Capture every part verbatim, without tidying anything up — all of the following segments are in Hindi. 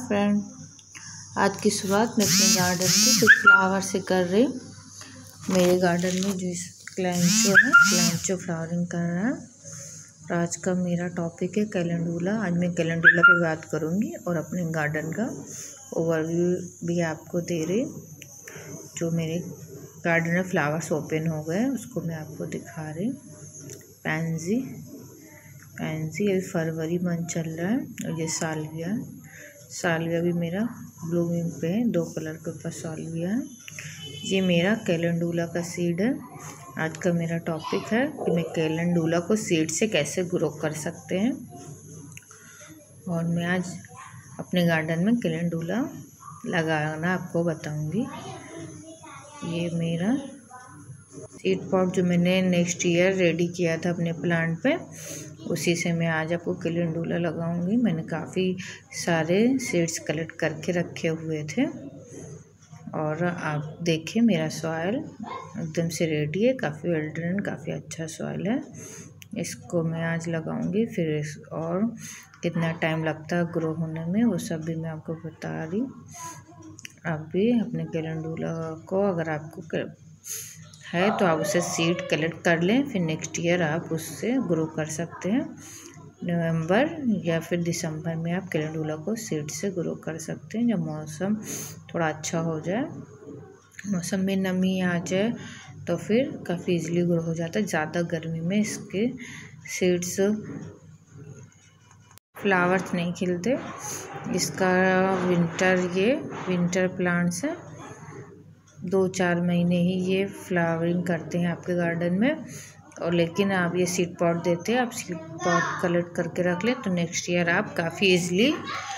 फ्रेंड, आज की शुरुआत मैं अपने गार्डन की कुछ फ्लावर से कर रही। मेरे गार्डन में जो क्लेंचो है क्लेंचो फ्लावरिंग कर रहा है। और आज का मेरा टॉपिक है कैलेंडुला। आज मैं कैलेंडुला पे बात करूँगी और अपने गार्डन का ओवरव्यू भी आपको दे रही। जो मेरे गार्डन में फ्लावर्स ओपन हो गए उसको मैं आपको दिखा रही। पैंजी पैंजी अभी फरवरी मंथ चल रहा है और ये सालविया है। सालविया भी मेरा ब्लूमिंग पे है, दो कलर के ऊपर सालविया है। ये मेरा कैलेंडुला का सीड है। आज का मेरा टॉपिक है कि मैं कैलेंडुला को सीड से कैसे ग्रो कर सकते हैं। और मैं आज अपने गार्डन में कैलेंडुला लगाना आपको बताऊंगी। ये मेरा सीड पॉट जो मैंने नेक्स्ट ईयर रेडी किया था अपने प्लांट पे, उसी से मैं आज आपको कैलेंडुला लगाऊंगी। मैंने काफ़ी सारे सीड्स कलेक्ट करके रखे हुए थे और आप देखिए मेरा सॉइल एकदम से रेडी है। काफ़ी वेल ड्रेन, काफ़ी अच्छा सॉइल है। इसको मैं आज लगाऊंगी। फिर इस और कितना टाइम लगता है ग्रो होने में वो सब भी मैं आपको बता रही। आप भी अपने कैलेंडुला को अगर आपको है तो आप उसे सीड कलेक्ट कर लें, फिर नेक्स्ट ईयर आप उससे ग्रो कर सकते हैं। नवंबर या फिर दिसंबर में आप कैलेंडुला को सीड से ग्रो कर सकते हैं। जब मौसम थोड़ा अच्छा हो जाए, मौसम में नमी आ जाए तो फिर काफ़ी इजीली ग्रो हो जाता है। ज़्यादा गर्मी में इसके सीड्स फ्लावर्स नहीं खिलते। इसका विंटर ये विंटर प्लांट्स है। दो चार महीने ही ये फ्लावरिंग करते हैं आपके गार्डन में। और लेकिन आप ये सीड पॉट देते हैं, आप सीड पॉट कलेक्ट करके रख लें तो नेक्स्ट ईयर आप काफ़ी इजीली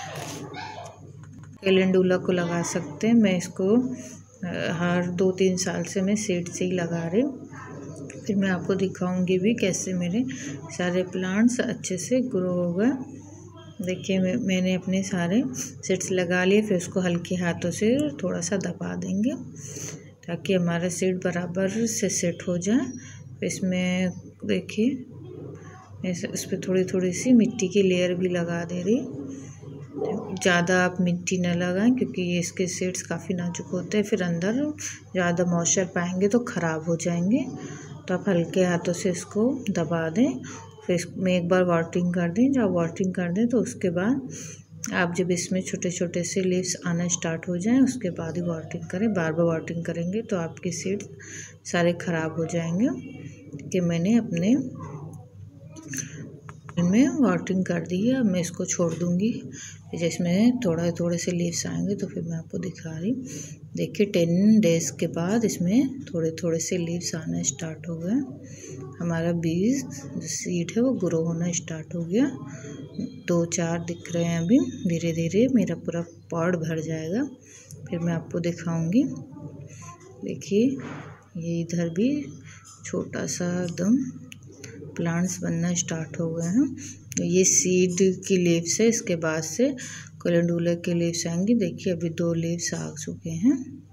कैलेंडुला को लगा सकते हैं। मैं इसको हर दो तीन साल से मैं सीड से ही लगा रही हूँ। फिर मैं आपको दिखाऊंगी भी कैसे मेरे सारे प्लांट्स अच्छे से ग्रो हो गए। देखिए मैं, मैंने अपने सारे सीड्स लगा लिए। फिर उसको हल्के हाथों से थोड़ा सा दबा देंगे ताकि हमारा सीड बराबर से सेट हो जाए। फिर इसमें देखिए इस पर थोड़ी थोड़ी सी मिट्टी की लेयर भी लगा दे रही। ज़्यादा आप मिट्टी न लगाएं क्योंकि ये इसके सीड्स काफ़ी नाजुक होते हैं। फिर अंदर ज़्यादा मॉइस्चर पाएंगे तो ख़राब हो जाएंगे। तो आप हल्के हाथों से इसको दबा दें। फिर इसमें एक बार वाटरिंग कर दें। जब वाटरिंग कर दें तो उसके बाद आप जब इसमें छोटे छोटे से लीव्स आना स्टार्ट हो जाएं उसके बाद ही वाटरिंग करें। बार बार वाटरिंग करेंगे तो आपके सीड्स सारे ख़राब हो जाएंगे। कि मैंने अपने में वाटरिंग कर दी है। अब मैं इसको छोड़ दूँगी। जिसमें थोड़ा थोड़े से लीव्स आएंगे तो फिर मैं आपको दिखा रही। देखिए टेन डेज़ के बाद इसमें थोड़े थोड़े से लीव्स आना स्टार्ट हो गए। हमारा बीज जो सीड है वो ग्रो होना स्टार्ट हो गया। दो चार दिख रहे हैं अभी। धीरे धीरे मेरा पूरा पॉट भर जाएगा। फिर मैं आपको दिखाऊंगी। देखिए ये इधर भी छोटा सा एकदम प्लांट्स बनना स्टार्ट हो गए हैं। ये सीड की लीव्स है। इसके बाद से कैलेंडुला के लीव्स आएंगी। देखिए अभी दो लीव्स आ चुके हैं।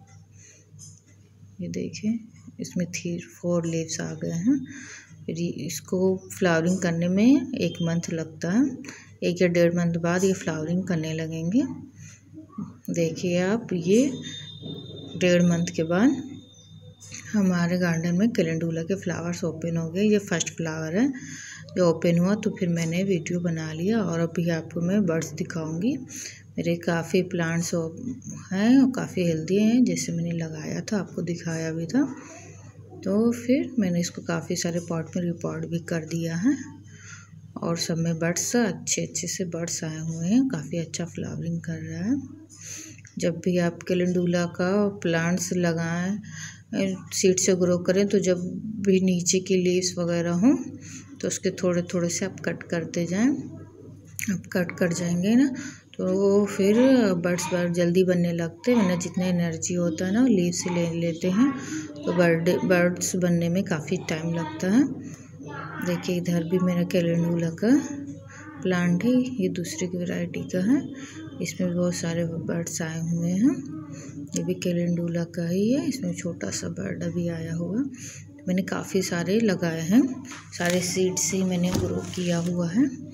ये देखिए इसमें थ्री फोर लीव्स आ गए हैं। फिर इसको फ्लावरिंग करने में एक मंथ लगता है। एक या डेढ़ मंथ बाद ये फ्लावरिंग करने लगेंगे। देखिए आप ये डेढ़ मंथ के बाद हमारे गार्डन में कैलेंडुला के फ्लावर्स ओपन हो गए। ये फर्स्ट फ्लावर है जो ओपन हुआ तो फिर मैंने वीडियो बना लिया। और अभी आपको मैं बर्ड्स दिखाऊंगी। मेरे काफ़ी प्लांट्स हैं और काफ़ी हेल्दी हैं। जैसे मैंने लगाया था आपको दिखाया भी था। तो फिर मैंने इसको काफ़ी सारे पॉट में रिपॉट भी कर दिया है। और सब में बर्ड्स अच्छे अच्छे से बर्ड्स आए हुए हैं। काफ़ी अच्छा फ्लावरिंग कर रहा है। जब भी आप कैलेंडुला का प्लांट्स लगाएं, सीड से ग्रो करें तो जब भी नीचे की लीव्स वगैरह हों तो उसके थोड़े थोड़े से आप कट करते जाएं। आप कट कर जाएंगे ना तो फिर बर्ड्स बर्ड जल्दी बनने लगते हैं। वरना जितना एनर्जी होता है ना लीव से ले लेते हैं तो बर्ड बर्ड्स बनने में काफ़ी टाइम लगता है। देखिए इधर भी मेरा कैलेंडुला का प्लांट है। ये दूसरी की वैरायटी का है। इसमें बहुत सारे बर्ड्स आए हुए हैं। ये भी कैलेंडुला का ही है। इसमें छोटा सा बर्ड अभी आया हुआ। मैंने काफ़ी सारे लगाए हैं। सारे सीड से ही मैंने ग्रो किया हुआ है।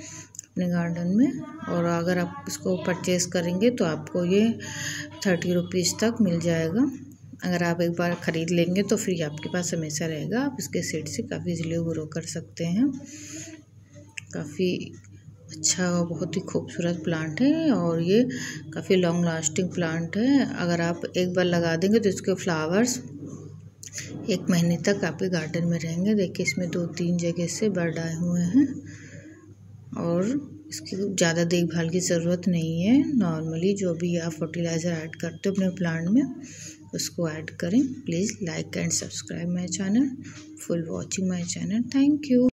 अपने गार्डन में। और अगर आप इसको परचेज़ करेंगे तो आपको ये थर्टी रुपीज़ तक मिल जाएगा। अगर आप एक बार ख़रीद लेंगे तो फिर आपके पास हमेशा रहेगा। आप इसके सीड से काफ़ी इजीली ग्रो कर सकते हैं। काफ़ी अच्छा और बहुत ही खूबसूरत प्लांट है और ये काफ़ी लॉन्ग लास्टिंग प्लांट है। अगर आप एक बार लगा देंगे तो इसके फ्लावर्स एक महीने तक आपके गार्डन में रहेंगे। देखिए इसमें दो तीन जगह से बर्ड आए हुए हैं और इसकी ज़्यादा देखभाल की ज़रूरत नहीं है। नॉर्मली जो भी आप फर्टिलाइज़र ऐड करते हो अपने प्लांट में उसको ऐड करें। Please like and subscribe my channel. Full watching my channel. Thank you.